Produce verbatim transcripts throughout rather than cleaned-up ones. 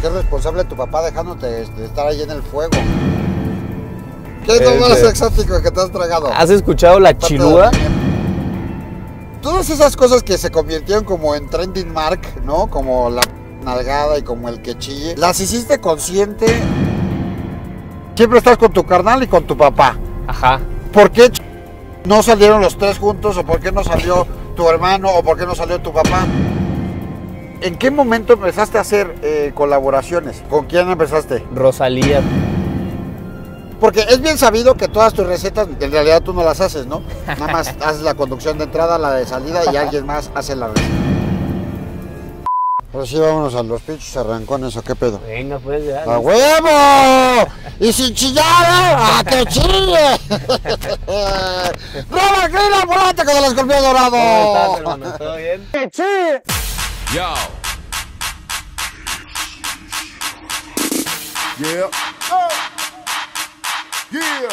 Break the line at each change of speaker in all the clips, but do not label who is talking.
qué responsable tu papá dejándote de estar ahí en el fuego. ¿Qué es lo más exótico que te has tragado?
¿Has escuchado la chilúa?
Todas esas cosas que se convirtieron como en trending mark, ¿no? Como la nalgada y como el que chille. ¿Las hiciste consciente? Siempre estás con tu carnal y con tu papá.
Ajá.
¿Por qué no salieron los tres juntos? ¿O por qué no salió tu hermano? ¿O por qué no salió tu papá? ¿En qué momento empezaste a hacer eh, colaboraciones? ¿Con quién empezaste?
Rosalía.
Porque es bien sabido que todas tus recetas, en realidad tú no las haces, ¿no? Nada más haces la conducción de entrada, la de salida y alguien más hace la receta. Pues sí, vámonos a los pinches arrancones, ¿o qué pedo?
Venga, pues ya.
¡A huevo! ¡Y sin chillar, eh! ¡A que chille! ¡Bravo, Grila, volante con el escorpión dorado!
¿Cómo estás, hermano? ¿Todo bien?
¡Que chille!
Yo. Yeah. Oh. Yeah.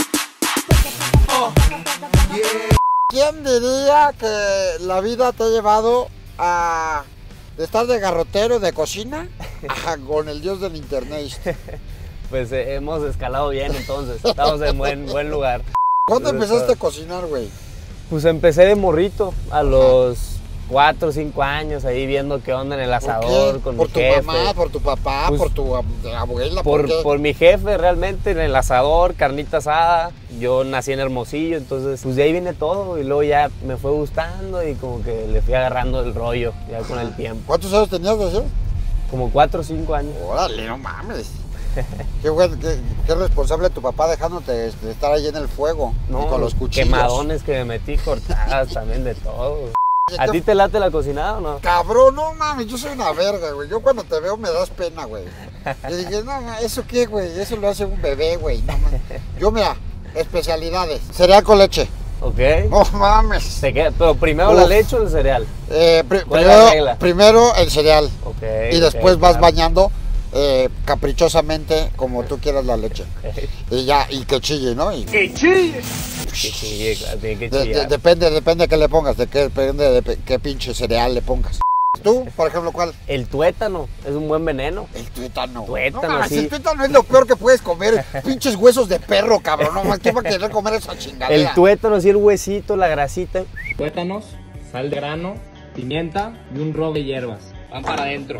Oh. Yeah.
¿Quién diría que la vida te ha llevado a de estar de garrotero, de cocina, a, con el dios del internet?
Pues eh, hemos escalado bien entonces, estamos en buen, buen lugar.
¿Cuándo
Entonces,
empezaste
todo.
a cocinar, güey?
Pues empecé de morrito, a los cuatro o cinco años, ahí viendo qué onda en el asador con
¿Por
mi
tu
jefe.
mamá, por tu papá,
Pues,
por tu ab abuela?
Por,
¿Por qué?
por mi jefe realmente, en el asador, carnita asada. Yo nací en Hermosillo, entonces pues de ahí viene todo y luego ya me fue gustando y como que le fui agarrando el rollo ya con el tiempo.
¿Cuántos años tenías de eso?
Como cuatro o cinco años.
Órale, no mames. Qué, bueno, qué, qué responsable tu papá dejándote de estar ahí en el fuego,
No,
y con los cuchillos.
quemadones que me metí, cortadas también de todo. ¿A ti te late la cocinada o no?
Cabrón, no mames, yo soy una verga, güey. Yo cuando te veo me das pena, güey. Yo dije, no, no, ¿eso qué, güey? Eso lo hace un bebé, güey. No, yo, mira, especialidades. Cereal con leche.
Ok.
No mames.
¿Te queda? Pero primero
Uf.
la leche o el cereal.
Eh, pri
¿Cuál es la
primero,
regla?
primero el cereal.
Ok.
Y después
ok,
vas
claro.
bañando eh, caprichosamente como tú quieras la leche.
Ok.
Y ya, y que chille, ¿no? Y,
Que chille.
Que chille, claro, tiene que
de, de,
chillar.
depende, depende de qué le pongas, de qué, depende de pe qué pinche cereal le pongas. ¿Tú, por ejemplo, cuál?
El tuétano es un buen veneno.
El tuétano.
Tuétano,
no, mames,
sí.
el tuétano es lo peor que puedes comer. Pinches huesos de perro, cabrón. No, ¿quién va a querer comer esa chingadera?
El tuétano, sí, el huesito, la grasita.
Tuétanos, sal de grano, pimienta y un roble de hierbas. Van para adentro.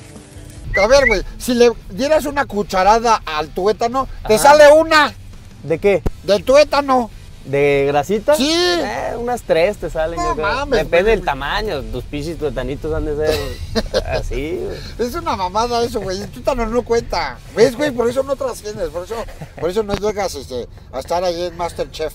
A ver, güey, si le dieras una cucharada al tuétano, te
Ajá.
sale una
¿De qué?
del tuétano.
¿De grasita?
Sí.
Eh, unas tres te salen.
No
yo creo.
mames,
Depende
güey.
del tamaño. Tus pinches tuetanitos han de ser así, güey.
Es una mamada eso, güey. El tuétano no cuenta. ¿Ves, güey? Por eso no trasciendes. Por eso, por eso no llegas este, a estar ahí en MasterChef.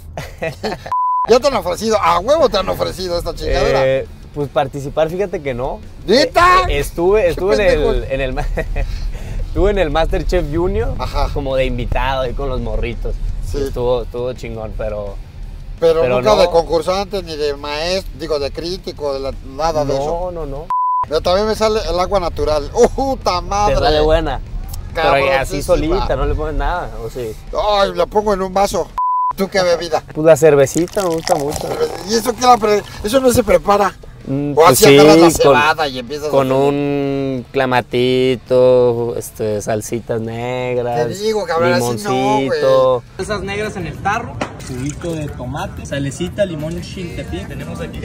Ya te han ofrecido. A huevo te han ofrecido esta chingadera.
Eh, pues participar, fíjate que no.
¿Neta?
Eh, estuve
Qué
estuve en
pendejo.
el, en el ma- estuve en el MasterChef Junior.
Ajá.
Como de invitado ahí con los morritos.
Sí.
Estuvo, estuvo chingón, pero
Pero,
pero
nunca
no.
de concursante, ni de maestro, digo, de crítico, de la- nada de eso.
no, no, no.
Pero también me sale el agua natural. ¡Uh, puta madre!
Te sale buena. Pero así
Cabroncísima.
solita, no le pones nada, ¿o sí?
Ay, la pongo en un vaso. ¿Tú qué bebida?
Pues la cervecita me gusta mucho.
¿Y eso qué la pre- Eso no se prepara?
Mm,
O
pues
así
sí,
agarras la
con,
cebada y empiezas
con
a hacer-
un clamatito, este, salsitas negras,
Te digo, cabrón, así no,
limoncito.
Salsas negras en el tarro, juguito de tomate, salecita, limón y chiltepín. Tenemos aquí.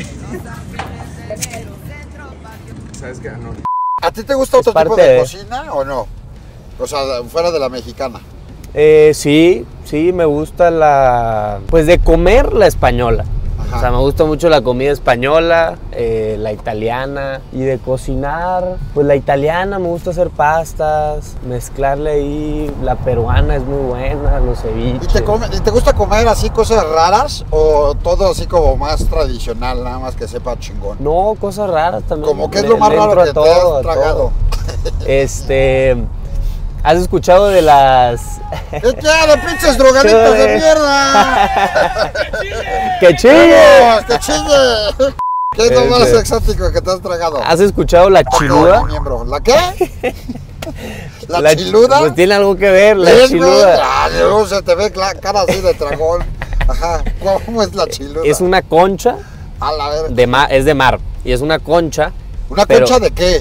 ¿Sabes qué? No.
¿A ti te gusta
Es
otro tipo
parte
de
de-
cocina o no? O sea, fuera de la mexicana.
Eh, sí, sí, me gusta la, pues de comer la española.
Ajá.
O sea, me gusta mucho la comida española, eh, la italiana. Y de cocinar, pues la italiana, me gusta hacer pastas, mezclarle ahí. La peruana es muy buena, los
¿Y
ceviches.
te, come- y te gusta comer así cosas raras o todo así como más tradicional, nada más que sepa chingón?
No, cosas raras también.
Como que es
Le-
lo más
le
raro
entro
que
a
te
todo,
has
a
tragado.
todo. Este, ¿has escuchado de las
¿Qué quiere, pinches drogadictos de
Chole.
mierda?
que chille?
¡Vamos, que chille! ¿Qué es lo más
Este.
exótico que te has tragado?
¿Has escuchado la
Toco
chiluda?
mi miembro. ¿La qué? ¿La,
chi-
chiluda?
Pues tiene algo que ver, la
¿Ves, güey?
chiluda.
Ah, luego se te ve la cara así de dragón. Ajá, ¿cómo es la chiluda?
Es una concha,
A la ver.
de ma- es de mar, y es una concha.
¿Una
pero-
concha de qué?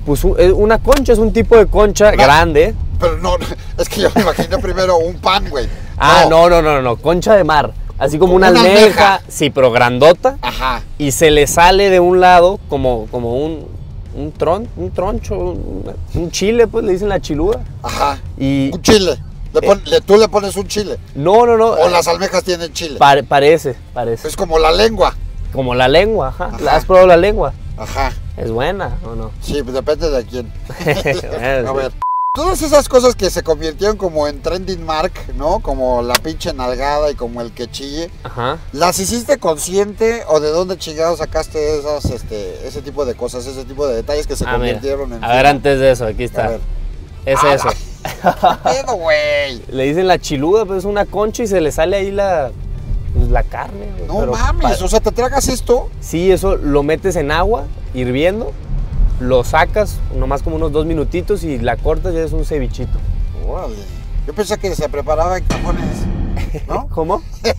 Pues un- una concha, es un tipo de concha
No.
grande.
Pero no, es que yo me imaginé primero un pan, güey.
Ah, no, no, no, no, concha de mar. Así como una
Una
almeja,
almeja.
sí, pero grandota.
Ajá.
Y se le sale de un lado como, como un, un, tron, un troncho, un, un chile, pues le dicen la chiluda.
Ajá.
Y
Un chile. Le pon- le- tú le pones un chile.
no, no, no.
O las almejas tienen chile.
pare- parece, parece.
Es como la lengua.
Como la lengua, ajá.
Ajá.
¿Has probado la lengua?
Ajá.
¿Es buena o no?
Sí, pues depende de quién.
Bueno,
A
sí.
ver. Todas esas cosas que se convirtieron como en trending mark, ¿no? Como la pinche nalgada y como el que chille.
Ajá.
¿Las hiciste consciente o de dónde chingados sacaste esas, este, ese tipo de cosas, ese tipo de detalles que se
Ah, mira.
convirtieron en...
A ver, antes de eso, aquí
A
está.
ver.
Es
Ah,
eso.
¿Qué pedo, güey?
Le dicen la chiluda, pues es una concha y se le sale ahí la, pues, la carne. güey,
No
pero
mames,
pa-
o sea, ¿te tragas esto?
Sí, eso lo metes en agua, hirviendo, lo sacas nomás como unos dos minutitos y la cortas y es un cevichito.
Órale. Yo pensé que se preparaba en cajones, ¿no?
¿Cómo?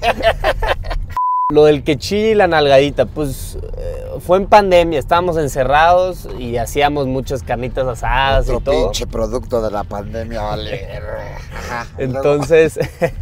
Lo del quechí y la nalgadita, pues eh, fue en pandemia, estábamos encerrados y hacíamos muchas carnitas asadas
Otro
y todo.
pinche producto de la pandemia, vale. Ajá.
Entonces,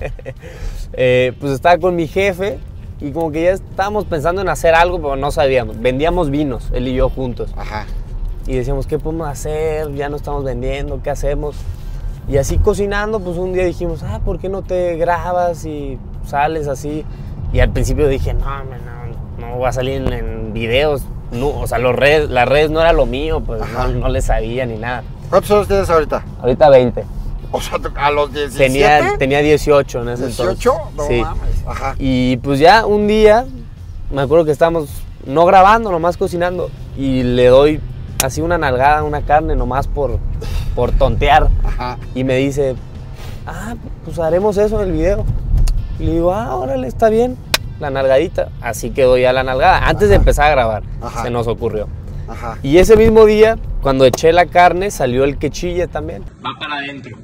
eh, pues estaba con mi jefe y como que ya estábamos pensando en hacer algo, pero no sabíamos. Vendíamos vinos, él y yo juntos.
Ajá.
Y decíamos, ¿qué podemos hacer? Ya no estamos vendiendo, ¿qué hacemos? Y así cocinando, pues un día dijimos, ah, ¿por qué no te grabas y sales así? Y al principio dije, no, no, no, no voy a salir en, en videos. No, o sea, los redes, las redes no era lo mío, pues
Ajá.
no, no le sabía ni nada.
¿Cuántos años tienes ahorita?
Ahorita veinte.
O sea, a los diecisiete.
Tenía, tenía dieciocho en ese
¿dieciocho?
entonces.
No
Sí.
mames. Ajá.
Y pues ya un día, me acuerdo que estábamos no grabando, nomás cocinando. Y le doy así una nalgada a una carne nomás por, por tontear.
Ajá.
Y me dice, ah, pues haremos eso en el video. Y le digo, ah, órale, está bien, la nalgadita. Así quedó ya la nalgada. Antes de empezar a grabar,
Ajá.
se nos ocurrió.
Ajá.
Y ese mismo día, cuando eché la carne, salió el quechille también.
Va para adentro.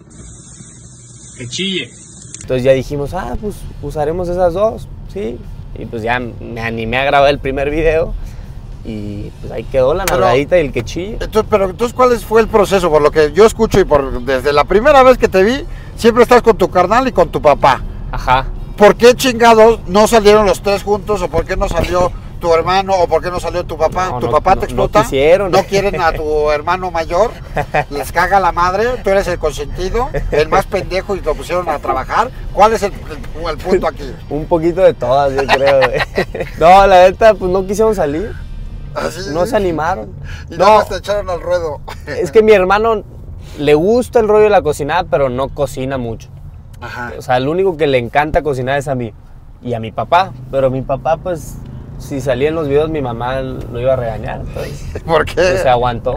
Que chille.
Entonces ya dijimos, ah, pues usaremos esas dos, sí. Y pues ya me animé a grabar el primer video. Y pues ahí quedó la
Pero-
nalgadita y el quechille.
Entonces, pero entonces, ¿cuál fue el proceso? Por lo que yo escucho y por desde la primera vez que te vi, siempre estás con tu carnal y con tu papá.
Ajá.
¿Por qué chingados no salieron los tres juntos? ¿O por qué no salió tu hermano? ¿O por qué no salió tu papá?
No,
¿Tu
no,
papá
no,
te
no
explota?
quisieron.
¿No quieren a tu hermano mayor? ¿Les caga la madre? ¿Tú eres el consentido? ¿El más pendejo y lo pusieron a trabajar? ¿Cuál es el, el- el punto aquí?
Un poquito de todas, yo creo. güey. No, la neta, pues no quisieron salir.
Así,
No se animaron.
Y
No,
nada más te echaron al ruedo.
es que mi hermano le gusta el rollo de la cocinada, pero no cocina mucho.
Ajá.
O sea, el único que le encanta cocinar es a mí y a mi papá. Pero mi papá, pues, si salía en los videos, mi mamá lo iba a regañar. Entonces,
¿Por qué?
pues, se aguantó.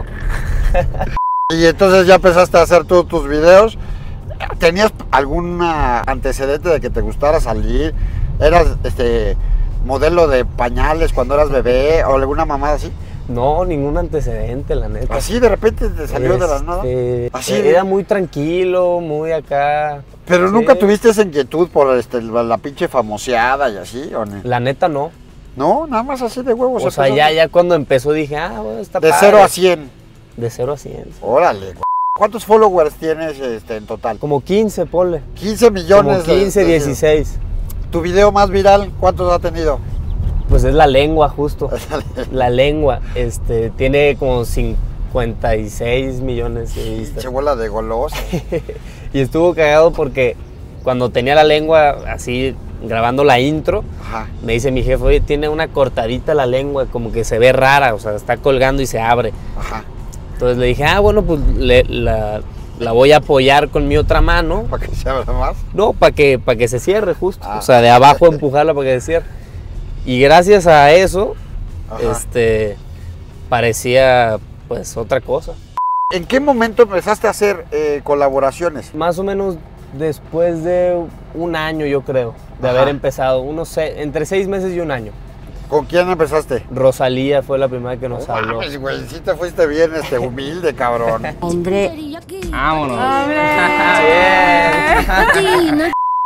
Y entonces ya empezaste a hacer tú tus videos. ¿Tenías algún antecedente de que te gustara salir? ¿Eras este modelo de pañales cuando eras bebé o alguna mamada así?
No, ningún antecedente, la neta.
Así de repente te salió de la nada.
Este,
Así.
Era muy tranquilo, muy acá.
Pero
Sí.
nunca tuviste esa inquietud por este, la pinche famoseada y así, ¿o no?
La neta no.
No, nada más así de huevos.
O sea, ya, ya cuando empezó dije, ah, bueno, está
De
padre.
cero a cien.
De cero a cien.
Órale. ¿Cuántos followers tienes este, en total?
Como quince, ponle.
quince millones.
Como quince,
de- de-
dieciséis.
¿Tu video más viral cuántos ha tenido?
Pues es la lengua, justo. La lengua. Este, tiene como cincuenta y seis millones de vistas.
Pinche bola de golosa.
Y estuvo cagado porque cuando tenía la lengua así grabando la intro,
Ajá.
me dice mi jefe, oye, tiene una cortadita la lengua, como que se ve rara, o sea, está colgando y se abre.
Ajá.
Entonces le dije, ah, bueno, pues le- la, la voy a apoyar con mi otra mano.
Para que se abra más.
No, para que, para que se cierre justo.
Ah.
O sea, de abajo empujarla para que se cierre. Y gracias a eso,
Ajá.
este, parecía pues otra cosa.
¿En qué momento empezaste a hacer eh, colaboraciones?
Más o menos después de un año, yo creo, de
Ajá.
haber empezado, unos se- entre seis meses y un año.
¿Con quién empezaste?
Rosalía fue la primera que nos
No
habló.
mames, güey, sí te fuiste bien este, humilde, cabrón.
Hombre,
Vámonos.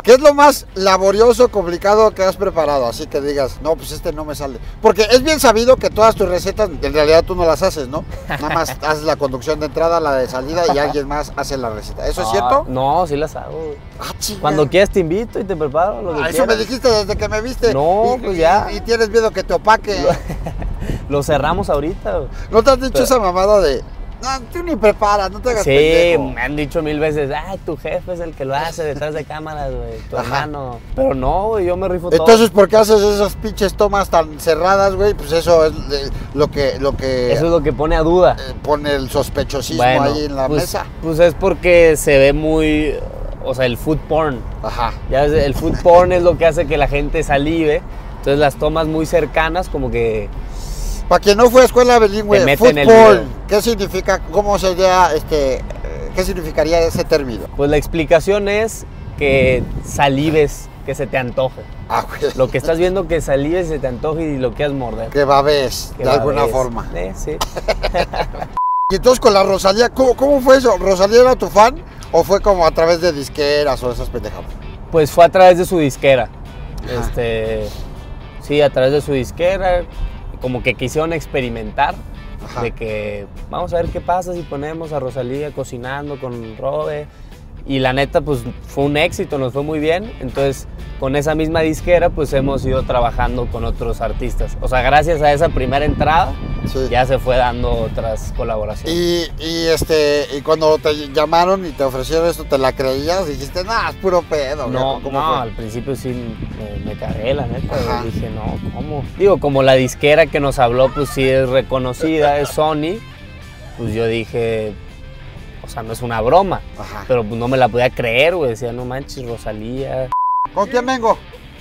¿Qué es lo más laborioso, complicado que has preparado? Así que digas, no, pues este no me sale. Porque es bien sabido que todas tus recetas, en realidad tú no las haces, ¿no? Nada más haces la conducción de entrada, la de salida y alguien más hace la receta. ¿Eso es cierto?
No, sí las hago.
Ah, chinga.
Cuando quieras te invito y te preparo lo que
Ah, eso
quieras.
me dijiste desde que me viste.
No,
y,
pues ya.
Y, y tienes miedo que te opaque.
Lo cerramos ahorita. Güey.
¿No te has dicho
Pero-
esa mamada de, no, tú ni preparas, no te hagas
Sí,
pendejo?
me han dicho mil veces, ay, tu jefe es el que lo hace detrás de cámaras, güey, tu
Ajá.
hermano. Pero no, güey, yo me rifo todo.
Entonces, ¿por qué haces esas pinches tomas tan cerradas, güey? Pues eso es eh, lo que, lo que
Eso es lo que pone a duda.
eh, pone el sospechosismo
Bueno,
ahí en la
pues,
mesa.
Pues es porque se ve muy, o sea, el food porn.
Ajá.
Ya ves, el food porn es lo que hace que la gente salive. Entonces las tomas muy cercanas como que...
Para quien no fue a escuela bilingüe,
Te meten
food
el
porn,
video.
¿qué significa? ¿Cómo sería este? eh, ¿Qué significaría ese término?
Pues la explicación es que salives, que se te antoje.
Ah, güey.
Lo que estás viendo que salives, se te antoje y lo quieras morder.
Que babes,
Que
de
la
alguna
ves.
forma.
Eh, sí.
Y entonces con la Rosalía, ¿cómo, cómo fue eso? ¿Rosalía era tu fan o fue como a través de disqueras o esas pendejadas?
Pues fue a través de su disquera.
Ajá.
Este, sí, a través de su disquera, como que quisieron experimentar,
Ajá.
de que vamos a ver qué pasa si ponemos a Rosalía cocinando con Robe. Y la neta, pues fue un éxito, nos fue muy bien. Entonces, con esa misma disquera, pues hemos ido trabajando con otros artistas. O sea, gracias a esa primera entrada,
Sí.
ya se fue dando otras colaboraciones.
Y, y, este, y cuando te llamaron y te ofrecieron esto, ¿te la creías? Dijiste, no, es puro pedo.
No,
¿Cómo
no,
fue?
al principio sí me, me cagué, la neta.
Ajá.
Dije, no, ¿cómo? Digo, como la disquera que nos habló, pues sí es reconocida, es Sony, pues yo dije, o sea, no es una broma.
Ajá.
Pero pues no me la podía creer, güey. Decía, no manches, Rosalía.
¿Con quién vengo?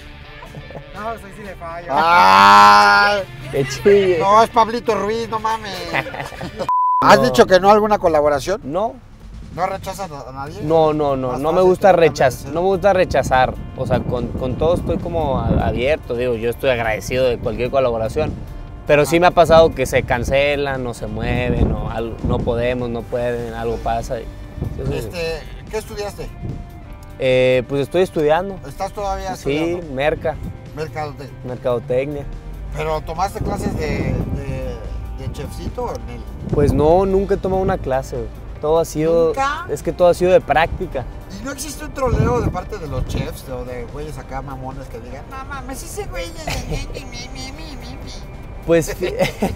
No, soy si le fallo.
¡Ay!
Qué chille.
No, es Pablito Ruiz, no mames. ¿Has
No.
dicho que no a alguna colaboración?
No,
¿No rechazas a nadie?
no, no, no.
Más
No me
fácil
gusta
que te
rechazar.
cambies, ¿eh?
No me gusta rechazar. O sea, con, con todo estoy como a- abierto. Digo, yo estoy agradecido de cualquier colaboración. Pero sí me ha pasado que se cancelan, o se mueven, o algo, no podemos, no pueden, algo pasa. y- sí, sí.
Este, ¿qué estudiaste?
Eh, pues estoy estudiando.
¿Estás todavía
Sí,
estudiando?
merca,
Mercadotecnia.
mercadotecnia.
¿Pero tomaste clases de, de, de chefcito o en el?
Pues no, nunca he tomado una clase. güey. Todo ha sido,
¿Nunca?
es que todo ha sido de práctica.
¿Y no existe un troleo de parte de los chefs o de güeyes acá mamones que digan, no mames, ese güey es de mi, mi, mi, mi, mi, mi"?
Pues fi-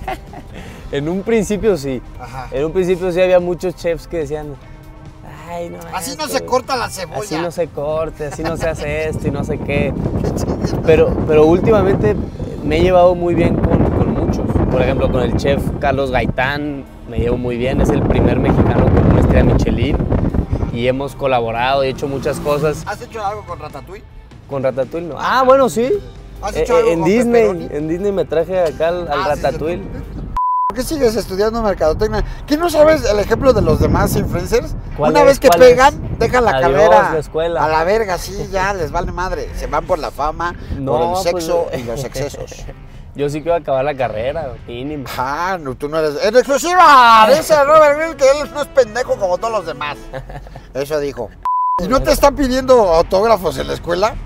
en un principio sí.
Ajá.
En un principio sí había muchos chefs que decían, ay, no.
Así no
esto,
se corta la cebolla.
Así no se corte, así no se hace esto y no sé qué. Pero, pero últimamente me he llevado muy bien con, con muchos. Por ejemplo, con el chef Carlos Gaitán me llevo muy bien. Es el primer mexicano con una estrella Michelin. Y hemos colaborado y hecho muchas cosas.
¿Has hecho algo con Ratatouille?
Con Ratatouille, no. Ah, bueno, sí.
¿Has
Eh,
hecho
eh,
algo
en
con
Disney,
pepperoni?
en Disney me traje acá al, al
Ah, sí,
Ratatouille.
¿Por qué sigues estudiando mercadotecnia? ¿Qué no sabes el ejemplo de los demás influencers?
¿Cuál
Una
es?
vez que
¿Cuál
pegan,
es?
dejan la
Adiós,
carrera
la escuela.
a la verga, sí, ya les vale madre. Se van por la fama,
No,
por el sexo
pues,
y los excesos.
Yo sí quiero acabar la carrera, mínimo.
Ah, no, tú no eres. ¡En exclusiva! Dice Robert Grill que él no es pendejo como todos los demás. Eso dijo. ¿Y no te están pidiendo autógrafos en la escuela?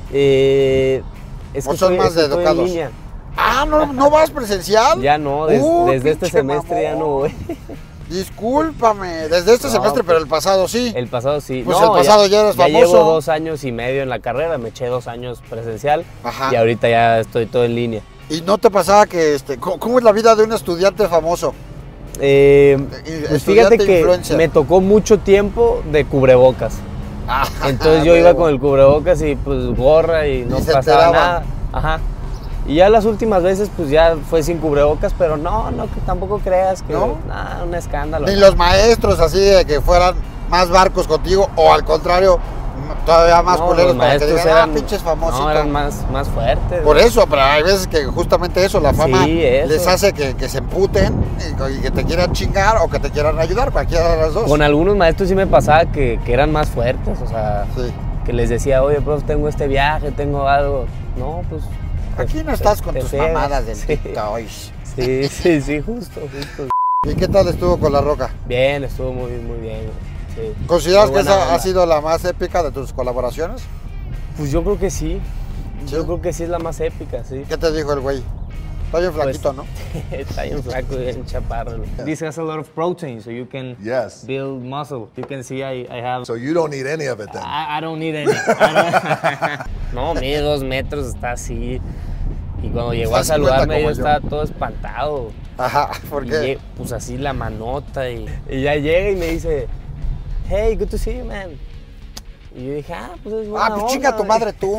Eh, es
¿O
que
son
estoy,
más
es que estoy en
educados?
línea.
Ah, ¿no, no vas presencial?
Ya no, des-
Uh,
desde este
pinche
semestre ya no
mamón.
voy.
Discúlpame, desde este
No,
semestre,
pues,
pero el pasado sí.
El pasado sí.
Pues el pasado ya eres
ya
famoso.
llevo dos años y medio en la carrera, me eché dos años presencial
Ajá.
y ahorita ya estoy todo en línea.
¿Y no te pasaba que, este, cómo, cómo es la vida de un estudiante famoso?
Eh,
Eh,
pues fíjate
estudiante
que
influencer.
me tocó mucho tiempo de cubrebocas.
Ah,
Entonces yo iba con el cubrebocas y pues gorra y no
Y se
pasaba
enteraban.
nada. Ajá. Y ya las últimas veces pues ya fue sin cubrebocas, pero no, no, que tampoco creas que
¿No?
nada, un escándalo.
Ni los maestros así de que fueran más barcos contigo o al contrario, m- todavía más
No,
culeros
los
para que
maestros
digan,
eran,
ah, pinches famositos.
no, eran más, más fuertes.
Por eso, pero hay veces que justamente eso, la fama
Sí, eso.
les hace que, que se emputen y, y que te quieran chingar o que te quieran ayudar, cualquiera de las dos.
Con algunos maestros sí me pasaba que, que eran más fuertes, o sea,
Sí.
que les decía, oye, profe, tengo este viaje, tengo algo. No, pues...
Aquí
te-
no estás
te-
con
te
tus
friegas.
mamadas del
Sí.
TikTok.
Sí, sí, sí, justo, justo.
¿Y qué tal estuvo con La Roca?
Bien, estuvo muy, muy bien. Sí.
¿Consideras
Muy
que
buena
esa ha
onda.
sido la más épica de tus colaboraciones?
Pues yo creo que sí.
¿Sí?
Yo creo que sí es la más épica, sí.
¿Qué te dijo el güey? Está bien flaquito,
Pues,
¿no?
Está bien flaco, bien chaparro. This has a lot of protein, so you can
Yes.
build muscle. You can see I, I have...
So you don't need any of it then.
I, I don't need any. I don't- no, mide dos metros, está así. Y cuando llegó a
Está cincuenta
saludarme, yo
como yo.
estaba todo espantado.
Ajá, ¿por
Y
qué?
lle- pues así la manota y, y ya llega y me dice, hey, good to see you, man. Y yo dije, ah, pues es buena
Ah, pues
onda,
chinga tu
güey".
madre tú.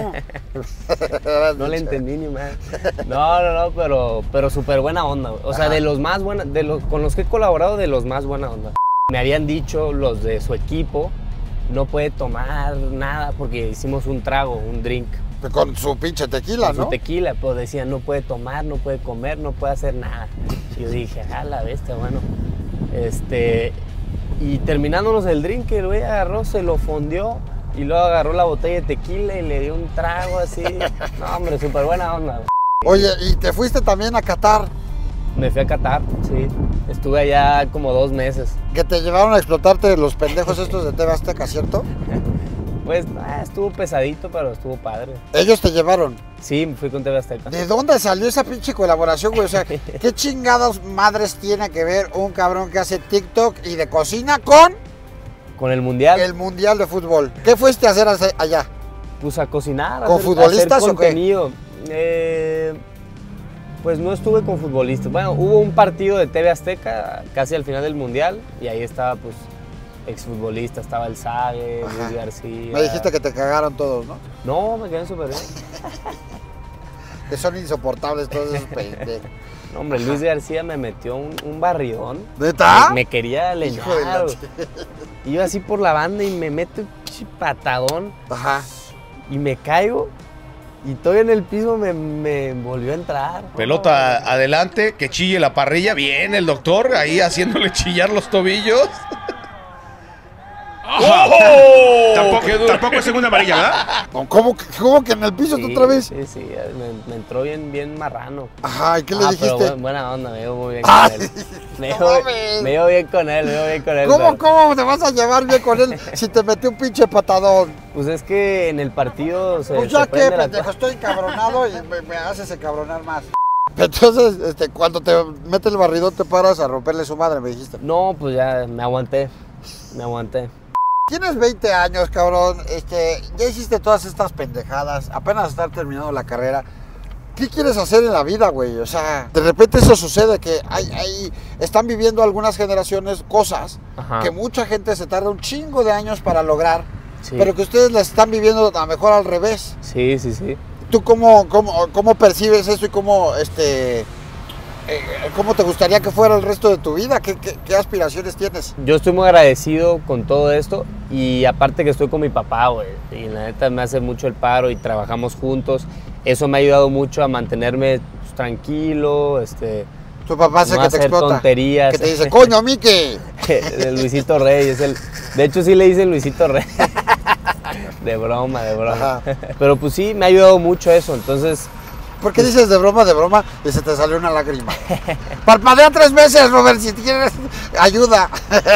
No le entendí ni más. No, no, no, pero, pero súper buena onda, güey. O sea,
Ajá.
de los más buenos, de los, con los que he colaborado, de los más buena onda. Me habían dicho los de su equipo, no puede tomar nada porque hicimos un trago, un drink.
Con su pinche tequila,
Con
¿no?
su tequila, pues decían, no puede tomar, no puede comer, no puede hacer nada. Y yo dije, ah, la bestia, bueno. Este, y terminándonos el drink, el güey agarró, se lo fondió y luego agarró la botella de tequila y le dio un trago así. No, hombre, súper buena onda. Güey.
Oye, ¿y te fuiste también a Qatar?
Me fui a Qatar, sí. Estuve allá como dos meses.
Que te llevaron a explotarte los pendejos estos de T V Azteca, ¿cierto?
Pues ah, estuvo pesadito, pero estuvo padre.
Ellos te llevaron.
Sí, me fui con T V Azteca.
¿De dónde salió esa pinche colaboración, güey? O sea, ¿qué chingadas madres tiene que ver un cabrón que hace TikTok y de cocina con
Con el mundial,
el Mundial de Fútbol? ¿Qué fuiste a hacer hace- allá?
puse a cocinar. a
¿Con
hacer-
futbolistas
hacer
o qué?
contenido. Eh, pues no estuve con futbolistas. Bueno, hubo un partido de T V Azteca casi al final del mundial y ahí estaba, pues, exfutbolistas. Estaba el Sague,
Ajá.
Luis García.
Me dijiste que te cagaron todos, ¿no?
No, me quedé súper bien.
Que son insoportables todos esos pendejos.
No, hombre, Luis García me metió un, un barridón.
¿Neta?
Me, me quería
Hijo de la
leñar.
ch-
Iba así por la banda y me mete un pinche patadón
Ajá.
y me caigo y todavía en el piso me, me volvió a entrar.
Pelota adelante, que chille la parrilla. Bien, el doctor ahí haciéndole chillar los tobillos.
Tampoco, tampoco es segunda amarilla, ¿verdad?
¿Cómo, que- cómo que en el piso
Sí,
otra vez?
Sí, sí, me, me entró bien, bien marrano.
Ajá, ¿y qué le
Ah,
dijiste?
pero bu- buena onda, me iba muy bien
Ay,
con él. Me
no
iba,
mames.
me iba bien con él, me iba bien con él.
¿Cómo,
pero-
cómo te vas a llevar bien con él si te metió un pinche patadón?
Pues es que en el partido se,
Pues
se
ya que,
prende la
pendejo,
cosa.
estoy encabronado y me, me haces encabronar más. Entonces, este, cuando te mete el barridón te paras a romperle su madre, me dijiste.
No, pues ya me aguanté, me aguanté.
Tienes veinte años, cabrón, este, ya hiciste todas estas pendejadas, apenas estar terminando la carrera. ¿Qué quieres hacer en la vida, güey? O sea, de repente eso sucede, que hay, hay, están viviendo algunas generaciones cosas
Ajá.
que mucha gente se tarda un chingo de años para lograr,
Sí.
pero que ustedes las están viviendo a lo mejor al revés.
Sí, sí, sí.
¿Tú cómo, cómo, cómo percibes eso y cómo, este, eh, cómo te gustaría que fuera el resto de tu vida? ¿Qué, qué, qué aspiraciones tienes?
Yo estoy muy agradecido con todo esto y aparte que estoy con mi papá, güey. Y la neta me hace mucho el paro y trabajamos juntos. Eso me ha ayudado mucho a mantenerme pues, tranquilo, este...
Tu papá hace
No
que te
hacer
explota.
tonterías.
Que te dice, coño, Mike.
de Luisito Rey, es el... De hecho sí le dicen Luisito Rey. De broma, de broma.
Ajá.
Pero pues sí, me ha ayudado mucho eso, entonces...
¿Por qué dices de broma, de broma y se te salió una lágrima? Parpadea tres veces, Robert, si quieres ayuda.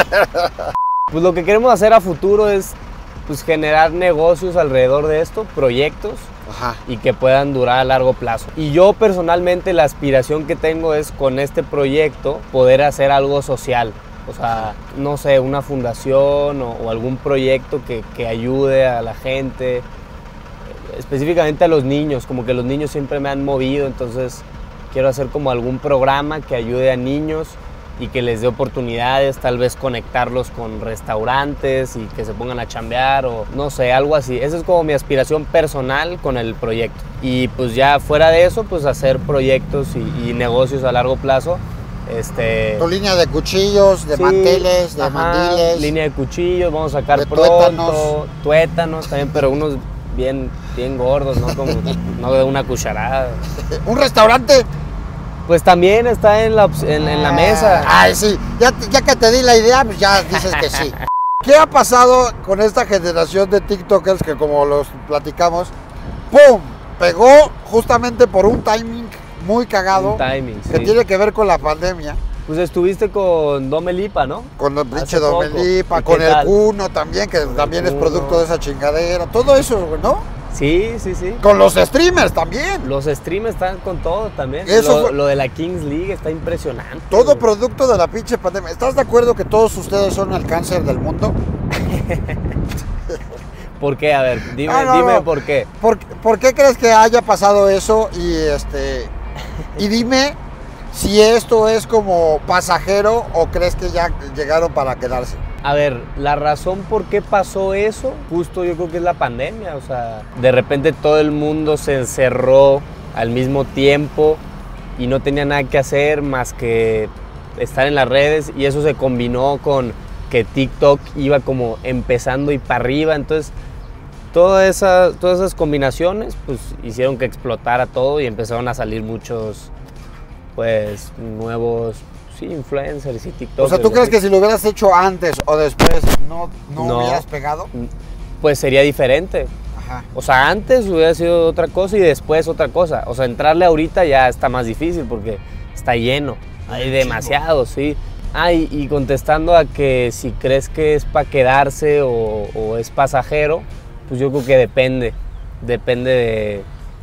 Pues lo que queremos hacer a futuro es pues, generar negocios alrededor de esto, proyectos,
Ajá.
y que puedan durar a largo plazo. Y yo personalmente la aspiración que tengo es con este proyecto poder hacer algo social. O sea, no sé, una fundación o, o algún proyecto que, que ayude a la gente, específicamente a los niños, como que los niños siempre me han movido, entonces quiero hacer como algún programa que ayude a niños y que les dé oportunidades, tal vez conectarlos con restaurantes y que se pongan a chambear o no sé, algo así. Esa es como mi aspiración personal con el proyecto. Y pues ya fuera de eso, pues hacer proyectos y, y negocios a largo plazo. Este,
Tu línea de cuchillos, de
sí,
manteles, de
ajá,
mandiles.
línea de cuchillos, vamos a sacar
de
pronto.
tuétanos.
Tuétanos también, pero unos bien, bien gordos, ¿no? Como, no de una cucharada.
¿Un restaurante?
Pues también está en la, op- en, en la mesa.
Ay, sí. Ya, ya que te di la idea, pues ya dices que sí. ¿Qué ha pasado con esta generación de TikTokers que, como los platicamos, ¡pum! Pegó justamente por un timing muy cagado.
Un timing,
que
sí.
tiene que ver con la pandemia.
Pues estuviste con Dome Lipa, ¿no?
Con el pinche
Hace poco.
Domelipa,
¿Y
con
qué
el
tal?
Cuno también, que también es
Cuno.
producto de esa chingadera. Todo eso, güey, ¿no?
Sí, sí, sí.
Con los streamers también.
Los streamers están con todo también.
Eso
lo,
fue-
lo de la Kings League está impresionante.
Todo
güey.
producto de la pinche pandemia. ¿Estás de acuerdo que todos ustedes son el cáncer del mundo?
¿Por qué? A ver, dime,
Ah, no,
dime
no.
por qué.
¿Por, por qué crees que haya pasado eso? Y este y dime si esto es como pasajero o crees que ya llegaron para quedarse.
A ver, la razón por qué pasó eso, justo yo creo que es la pandemia. O sea, de repente todo el mundo se encerró al mismo tiempo y no tenía nada que hacer más que estar en las redes, y eso se combinó con que TikTok iba como empezando y para arriba. Entonces, toda esa, todas esas combinaciones pues hicieron que explotara todo y empezaron a salir muchos pues nuevos sí, influencers y TikTok.
O sea, ¿tú crees que si lo hubieras hecho antes o después no, no,
No.
hubieras pegado?
Pues sería diferente.
Ajá.
O sea, antes hubiera sido otra cosa y después otra cosa. O sea, entrarle ahorita ya está más difícil porque está lleno. Hay demasiado, sí. Ah, y, y contestando a que si crees que es para quedarse o, o es pasajero, pues yo creo que depende. Depende de,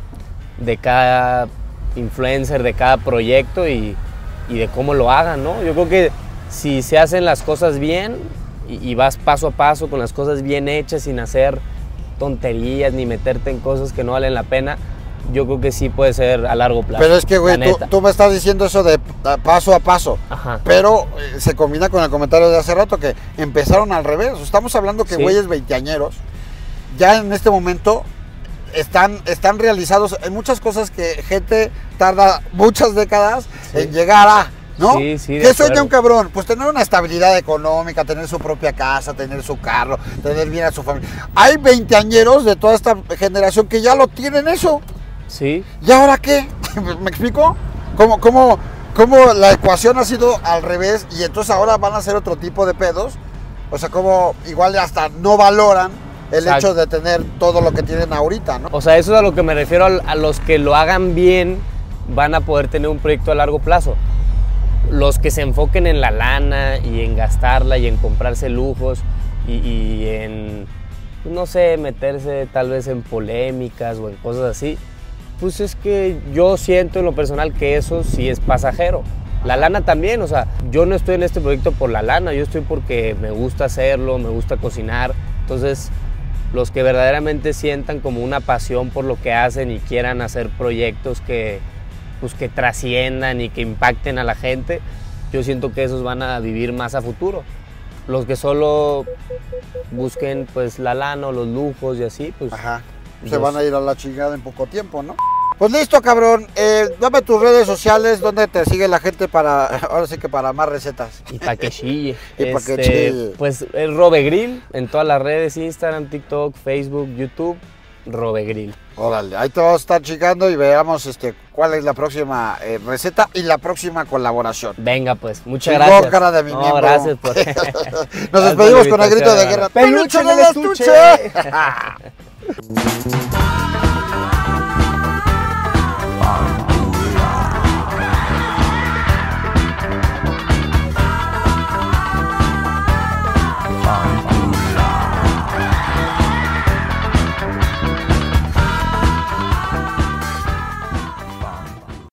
de cada influencer, de cada proyecto y, y de cómo lo hagan, ¿no? Yo creo que si se hacen las cosas bien y, y vas paso a paso con las cosas bien hechas sin hacer tonterías ni meterte en cosas que no valen la pena, yo creo que sí puede ser a largo plazo.
Pero es que, güey,
la
tú,
neta.
tú me estás diciendo eso de a- paso a paso.
Ajá.
Pero eh, se combina con el comentario de hace rato que empezaron al revés. Estamos hablando que
Sí.
güeyes veinteañeros ya en este momento están, están realizados en muchas cosas que gente tarda muchas décadas
Sí.
en llegar a, ¿no?
Sí, sí, de
¿Qué sueña
acuerdo.
un cabrón? Pues tener una estabilidad económica, tener su propia casa, tener su carro, tener bien a su familia. Hay veinteañeros de toda esta generación que ya lo tienen eso.
Sí,
¿Y ahora qué? ¿Me explico? ¿Cómo, cómo, cómo la ecuación ha sido al revés y entonces ahora van a ser otro tipo de pedos? O sea, como igual hasta no valoran el
Exacto.
hecho de tener todo lo que tienen ahorita, ¿no?
o sea, eso es a lo que me refiero, al- a los que lo hagan bien van a poder tener un proyecto a largo plazo. Los que se enfoquen en la lana y en gastarla y en comprarse lujos y, y en, no sé, meterse tal vez en polémicas o en cosas así, pues es que yo siento en lo personal que eso sí es pasajero. La lana también, o sea, yo no estoy en este proyecto por la lana, yo estoy porque me gusta hacerlo, me gusta cocinar. Entonces, los que verdaderamente sientan como una pasión por lo que hacen y quieran hacer proyectos que, pues, que trasciendan y que impacten a la gente, yo siento que esos van a vivir más a futuro. Los que solo busquen pues la lana o los lujos y así, pues
Ajá. Se
Dos.
van a ir a la chingada en poco tiempo, ¿no? Pues listo, cabrón. Eh, dame tus redes sociales, donde te sigue la gente para, ahora sí que para más recetas.
y pa' que chille.
Y pa' que
Este,
chille.
Pues es Robegrill en todas las redes, Instagram, TikTok, Facebook, YouTube, Robegrill.
Órale, ahí te vamos a estar chingando y veamos este, cuál es la próxima eh, receta y la próxima colaboración.
Venga pues, muchas
Chingón,
gracias.
cara de mi
No,
miembro.
gracias por...
Nos despedimos con el grito de guerra.
¡Peluche
¡Peluche
del
del
estuche!
estuche!